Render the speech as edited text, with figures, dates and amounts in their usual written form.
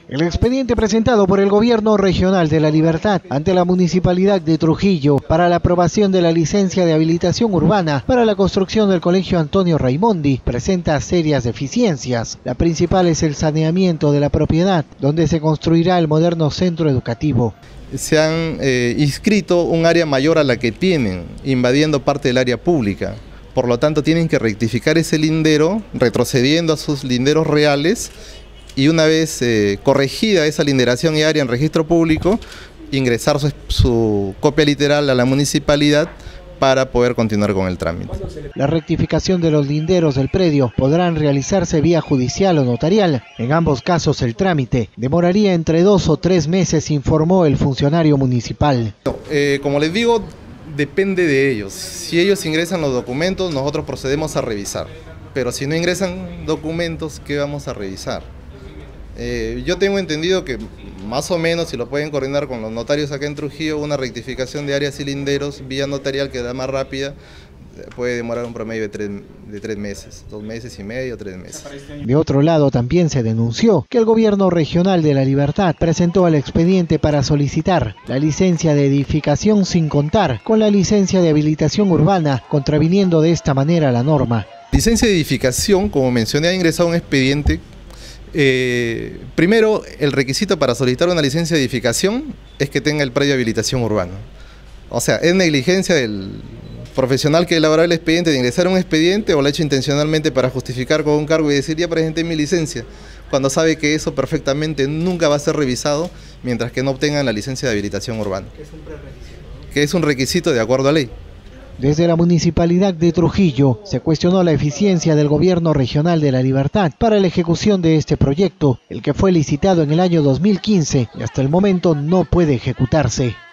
El expediente presentado por el Gobierno Regional de La Libertad ante la Municipalidad de Trujillo para la aprobación de la licencia de habilitación urbana para la construcción del Colegio Antonio Raimondi presenta serias deficiencias. La principal es el saneamiento de la propiedad, donde se construirá el moderno centro educativo. Se han inscrito un área mayor a la que tienen, invadiendo parte del área pública. Por lo tanto, tienen que rectificar ese lindero, retrocediendo a sus linderos reales, y una vez corregida esa linderación y área en registro público, ingresar su copia literal a la municipalidad para poder continuar con el trámite. La rectificación de los linderos del predio podrán realizarse vía judicial o notarial. En ambos casos el trámite demoraría entre 2 o 3 meses, informó el funcionario municipal. Como les digo, depende de ellos. Si ellos ingresan los documentos, nosotros procedemos a revisar. Pero si no ingresan documentos, ¿qué vamos a revisar? Yo tengo entendido que más o menos, si lo pueden coordinar con los notarios acá en Trujillo, una rectificación de áreas y linderos vía notarial que da más rápida puede demorar un promedio de 3 meses, 2 meses y medio, 3 meses. De otro lado, también se denunció que el Gobierno Regional de La Libertad presentó el expediente para solicitar la licencia de edificación sin contar con la licencia de habilitación urbana, contraviniendo de esta manera la norma. Licencia de edificación, como mencioné, ha ingresado un expediente. Primero, el requisito para solicitar una licencia de edificación es que tenga el predio de habilitación urbana. O sea, es negligencia del profesional que elaboró el expediente de ingresar un expediente, o lo ha hecho intencionalmente para justificar con un cargo y decir ya presenté mi licencia, cuando sabe que eso perfectamente nunca va a ser revisado mientras que no obtengan la licencia de habilitación urbana. Que es un requisito de acuerdo a ley. Desde la Municipalidad de Trujillo se cuestionó la eficiencia del Gobierno Regional de La Libertad para la ejecución de este proyecto, el que fue licitado en el año 2015 y hasta el momento no puede ejecutarse.